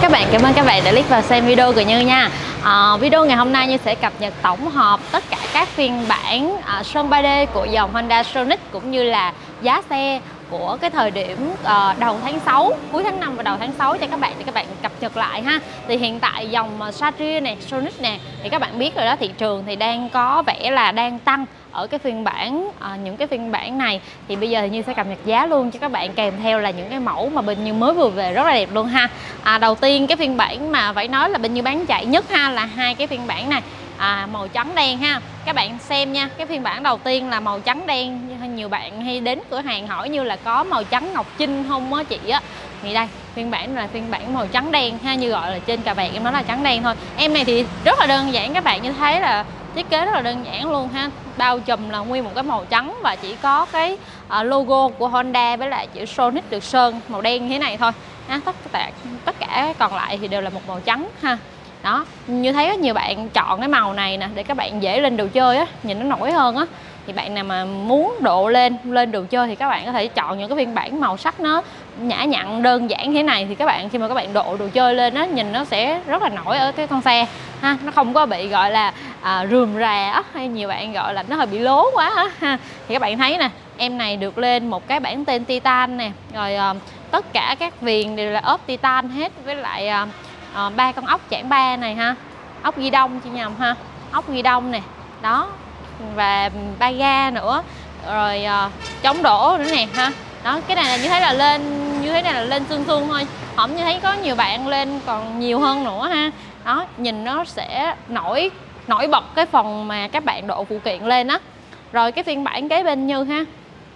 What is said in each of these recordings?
các bạn, cảm ơn các bạn đã click vào xem video của Như nha. Video ngày hôm nay Như sẽ cập nhật tổng hợp tất cả các phiên bản sơn 3D của dòng Honda Sonic cũng như là giá xe của cái thời điểm đầu tháng 6, cuối tháng 5 và đầu tháng 6 cho các bạn, để các bạn cập nhật lại ha. Thì hiện tại dòng Satria nè, Sonic nè, thì các bạn biết rồi đó, thị trường thì đang có vẻ là đang tăng ở cái phiên bản những cái phiên bản này. Thì bây giờ thì Như sẽ cập nhật giá luôn cho các bạn, kèm theo là những cái mẫu mà bên Như mới vừa về rất là đẹp luôn ha. Đầu tiên cái phiên bản mà phải nói là bên Như bán chạy nhất ha là hai cái phiên bản này, màu trắng đen ha. Các bạn xem nha, cái phiên bản đầu tiên là màu trắng đen. Nhiều bạn hay đến cửa hàng hỏi Như là có màu trắng ngọc trinh không á chị á. Thì đây, phiên bản là phiên bản màu trắng đen ha, Như gọi là trên cà vạt em nói là trắng đen thôi. Em này thì rất là đơn giản, các bạn như thấy là thiết kế rất là đơn giản luôn ha, bao trùm là nguyên một cái màu trắng và chỉ có cái logo của Honda với lại chữ Sonic được sơn màu đen như thế này thôi ha. Tất cả còn lại thì đều là một màu trắng ha. Đó, như thấy có nhiều bạn chọn cái màu này nè để các bạn dễ lên đồ chơi á, nhìn nó nổi hơn á. Thì bạn nào mà muốn độ lên đồ chơi thì các bạn có thể chọn những cái phiên bản màu sắc nó nhã nhặn đơn giản thế này, thì các bạn khi mà các bạn độ đồ chơi lên á, nhìn nó sẽ rất là nổi ở cái con xe ha, nó không có bị gọi là rườm rà á, hay nhiều bạn gọi là nó hơi bị lố quá á ha. Thì các bạn thấy nè, em này được lên một cái bản tên Titan nè, rồi tất cả các viền đều là ốp Titan hết, với lại ba con ốc chản ba này ha, ốc ghi đông chị nhầm ha, ốc ghi đông nè đó, và ba ga nữa, rồi chống đổ nữa nè ha. Đó, cái này là như thế là lên, như thế này là lên sương sương thôi, không như thấy có nhiều bạn lên còn nhiều hơn nữa ha. Đó, nhìn nó sẽ nổi bật cái phần mà các bạn độ phụ kiện lên á. Rồi cái phiên bản kế bên Như ha,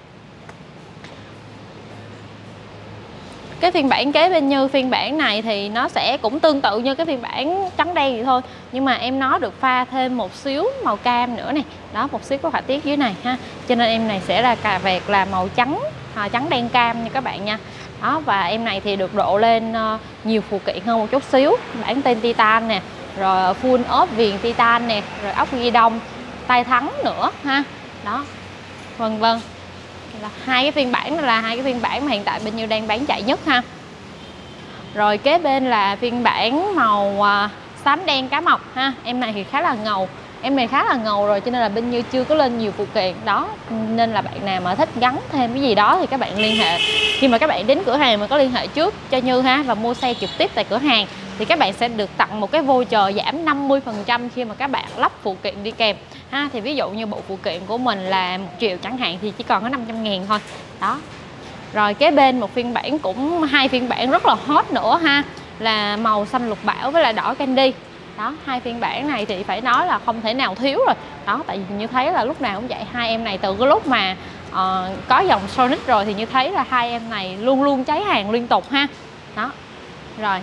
cái phiên bản kế bên Như, phiên bản này thì nó sẽ cũng tương tự như cái phiên bản trắng đen vậy thôi, nhưng mà em nó được pha thêm một xíu màu cam nữa này, đó, một xíu có họa tiết dưới này ha, cho nên em này sẽ là cà vẹt là màu trắng, trắng đen cam nha các bạn nha. Đó, và em này thì được độ lên nhiều phụ kiện hơn một chút xíu, bản tên Titan nè, rồi full ốp viền Titan nè, rồi ốc ghi đông, tay thắng nữa ha. Đó, vân vân. Là hai cái phiên bản là hai cái phiên bản mà hiện tại bên Như đang bán chạy nhất ha. Rồi kế bên là phiên bản màu xám đen cá mập ha. Em này thì khá là ngầu, em này khá là ngầu rồi, cho nên là bên Như chưa có lên nhiều phụ kiện đó, nên là bạn nào mà thích gắn thêm cái gì đó thì các bạn liên hệ, khi mà các bạn đến cửa hàng mà có liên hệ trước cho Như ha, và mua xe trực tiếp tại cửa hàng thì các bạn sẽ được tặng một cái voucher giảm 50% khi mà các bạn lắp phụ kiện đi kèm ha. Thì ví dụ như bộ phụ kiện của mình là 1 triệu chẳng hạn thì chỉ còn có 500.000 thôi đó. Rồi kế bên một phiên bản, cũng hai phiên bản rất là hot nữa ha, là màu xanh lục bảo với lại đỏ candy. Đó, hai phiên bản này thì phải nói là không thể nào thiếu rồi đó, tại vì Như thấy là lúc nào cũng vậy, hai em này từ cái lúc mà có dòng Sonic rồi thì Như thấy là hai em này luôn luôn cháy hàng liên tục ha. Đó, rồi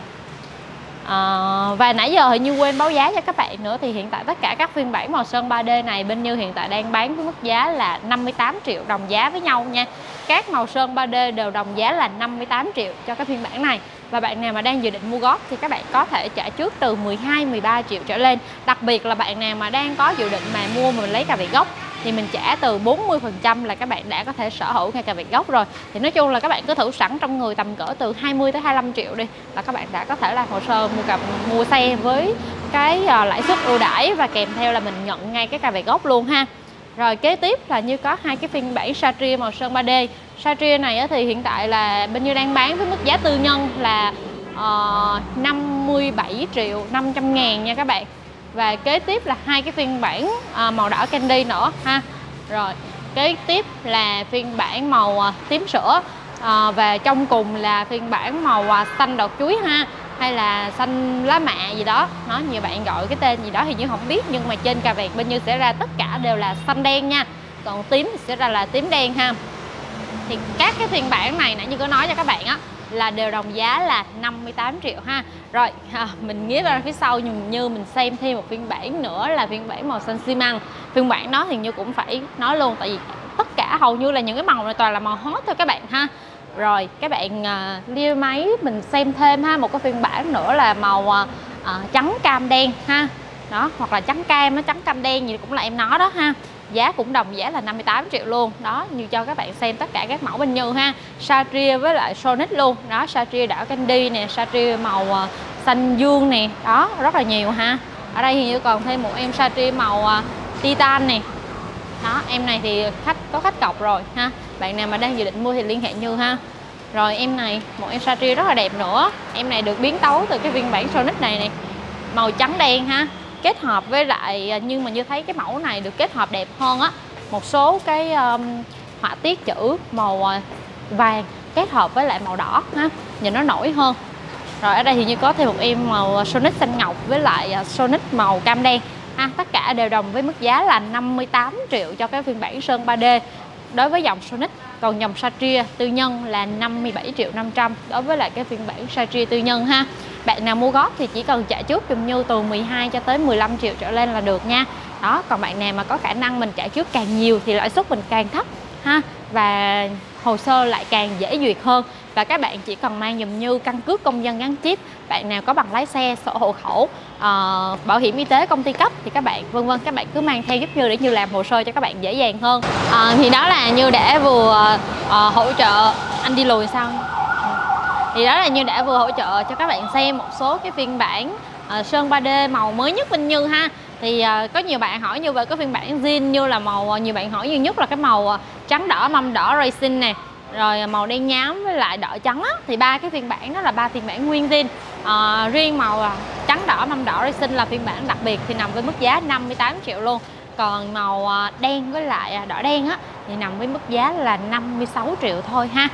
và nãy giờ thì Như quên báo giá cho các bạn nữa, thì hiện tại tất cả các phiên bản màu sơn 3D này bên Như hiện tại đang bán với mức giá là 58 triệu đồng giá với nhau nha. Các màu sơn 3D đều đồng giá là 58 triệu cho cái phiên bản này. Và bạn nào mà đang dự định mua góp thì các bạn có thể trả trước từ 12-13 triệu trở lên. Đặc biệt là bạn nào mà đang có dự định mà mua mà mình lấy cà vẹt gốc thì mình trả từ 40% là các bạn đã có thể sở hữu ngay cà vẹt gốc rồi. Thì nói chung là các bạn cứ thử sẵn trong người tầm cỡ từ 20-25 triệu đi là các bạn đã có thể làm hồ sơ mua xe với cái lãi suất ưu đãi, và kèm theo là mình nhận ngay cái cà vẹt gốc luôn ha. Rồi kế tiếp là Như có hai cái phiên bản Satria màu sơn 3D. Satria này thì hiện tại là bên Như đang bán với mức giá tư nhân là 57 triệu 500 ngàn nha các bạn. Và kế tiếp là hai cái phiên bản màu đỏ candy nữa ha. Rồi kế tiếp là phiên bản màu tím sữa, và trong cùng là phiên bản màu xanh đọt chuối ha, hay là xanh lá mạ gì đó. Nó nhiều bạn gọi cái tên gì đó thì Như không biết, nhưng mà trên cà vẹt bên Như sẽ ra tất cả đều là xanh đen nha, còn tím thì sẽ ra là tím đen ha. Thì các cái phiên bản này nãy Như có nói cho các bạn á là đều đồng giá là 58 triệu ha. Rồi mình nghĩ ra phía sau Như mình xem thêm một phiên bản nữa là phiên bản màu xanh xi măng. Phiên bản đó thì Như cũng phải nói luôn, tại vì tất cả hầu như là những cái màu này toàn là màu hot thôi các bạn ha. Rồi các bạn lia máy mình xem thêm ha, một cái phiên bản nữa là màu trắng cam đen ha. Đó, hoặc là trắng cam, nó trắng cam đen gì cũng là em nó đó ha. Giá cũng đồng giá là 58 triệu luôn. Đó, Như cho các bạn xem tất cả các mẫu bên Như ha. Satria với lại Sonic luôn. Đó, Satria đỏ candy nè, Satria màu xanh dương nè, đó rất là nhiều ha. Ở đây thì Như còn thêm một em Satria màu titan nè. Đó, em này thì có khách cọc rồi ha. Bạn nào mà đang dự định mua thì liên hệ Như ha. Rồi em này, một em Satria rất là đẹp nữa. Em này được biến tấu từ cái phiên bản Sonic này nè, màu trắng đen ha. Kết hợp với lại, nhưng mà Như thấy cái mẫu này được kết hợp đẹp hơn á. Một số cái họa tiết chữ màu vàng kết hợp với lại màu đỏ ha, nhìn nó nổi hơn. Rồi ở đây thì Như có thêm một em màu Sonic xanh ngọc với lại Sonic màu cam đen ha. Tất cả đều đồng với mức giá là 58 triệu cho cái phiên bản sơn 3D đối với dòng Sonic. Còn dòng Satria tư nhân là 57 triệu 500 đối với lại cái phiên bản Satria tư nhân ha. Bạn nào mua góp thì chỉ cần trả trước giùm Như từ 12 cho tới 15 triệu trở lên là được nha. Đó, còn bạn nào mà có khả năng mình trả trước càng nhiều thì lãi suất mình càng thấp ha, và hồ sơ lại càng dễ duyệt hơn. Và các bạn chỉ cần mang giùm Như căn cước công dân gắn chip, bạn nào có bằng lái xe, sổ hộ khẩu, bảo hiểm y tế công ty cấp thì các bạn vân vân, các bạn cứ mang theo giúp Như để Như làm hồ sơ cho các bạn dễ dàng hơn. Thì đó là Như đã vừa hỗ trợ anh đi lùi sao. Thì đó là Như đã vừa hỗ trợ cho các bạn xem một số cái phiên bản sơn 3D màu mới nhất bên Như ha. Thì có nhiều bạn hỏi Như về cái phiên bản zin, Như là màu, nhiều bạn hỏi nhiều nhất là cái màu trắng đỏ mâm đỏ racing nè, rồi màu đen nhám với lại đỏ trắng á. Thì ba cái phiên bản đó là ba phiên bản nguyên zin. Riêng màu trắng đỏ mâm đỏ racing là phiên bản đặc biệt thì nằm với mức giá 58 triệu luôn. Còn màu đen với lại đỏ đen á thì nằm với mức giá là 56 triệu thôi ha.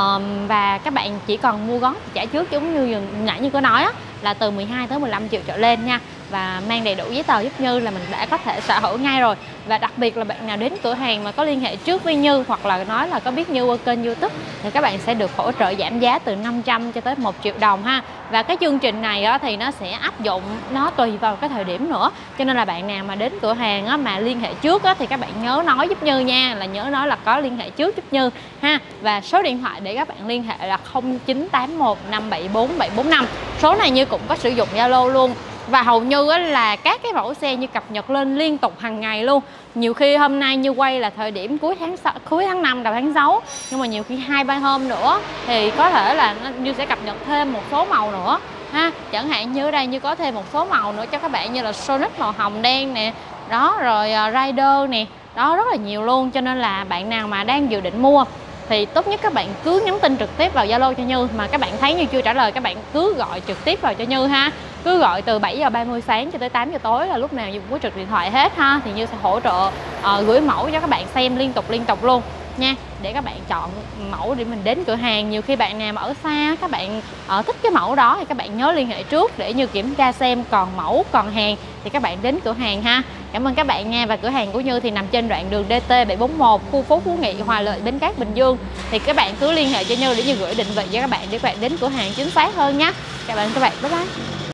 Và các bạn chỉ cần mua góp trả trước giống như nãy Như có nói á, là từ 12 tới 15 triệu trở lên nha. Và mang đầy đủ giấy tờ giúp Như là mình đã có thể sở hữu ngay rồi. Và đặc biệt là bạn nào đến cửa hàng mà có liên hệ trước với Như hoặc là nói là có biết Như qua kênh YouTube thì các bạn sẽ được hỗ trợ giảm giá từ 500 cho tới 1 triệu đồng ha. Và cái chương trình này á, thì nó sẽ áp dụng, nó tùy vào cái thời điểm nữa. Cho nên là bạn nào mà đến cửa hàng á, mà liên hệ trước á, thì các bạn nhớ nói giúp Như nha, là nhớ nói là có liên hệ trước giúp Như ha. Và số điện thoại để các bạn liên hệ là 0981 574 745. Số này Như cũng có sử dụng Zalo luôn. Và hầu như là các cái mẫu xe Như cập nhật lên liên tục hàng ngày luôn. Nhiều khi hôm nay Như quay là thời điểm cuối tháng 5 đầu tháng 6, nhưng mà nhiều khi 2-3 hôm nữa thì có thể là Như sẽ cập nhật thêm một số màu nữa ha. Chẳng hạn như ở đây Như có thêm một số màu nữa cho các bạn, như là Sonic màu hồng đen nè, đó, rồi Rider nè, đó, rất là nhiều luôn. Cho nên là bạn nào mà đang dự định mua thì tốt nhất các bạn cứ nhắn tin trực tiếp vào Zalo cho Như. Mà các bạn thấy Như chưa trả lời, các bạn cứ gọi trực tiếp vào cho Như ha. Cứ gọi từ 7 giờ 30 sáng cho tới 8 giờ tối là lúc nào Như cũng có trực điện thoại hết ha. Thì Như sẽ hỗ trợ gửi mẫu cho các bạn xem liên tục luôn nha, để các bạn chọn mẫu để mình đến cửa hàng. Nhiều khi bạn nào mà ở xa, các bạn thích cái mẫu đó thì các bạn nhớ liên hệ trước để Như kiểm tra xem còn mẫu còn hàng thì các bạn đến cửa hàng ha. Cảm ơn các bạn nha. Và cửa hàng của Như thì nằm trên đoạn đường DT 741, khu phố Phú Nghị, Hòa Lợi, Bến Cát, Bình Dương. Thì các bạn cứ liên hệ cho Như để Như gửi định vị cho các bạn để các bạn đến cửa hàng chính xác hơn nhé. Các bạn, bye bye.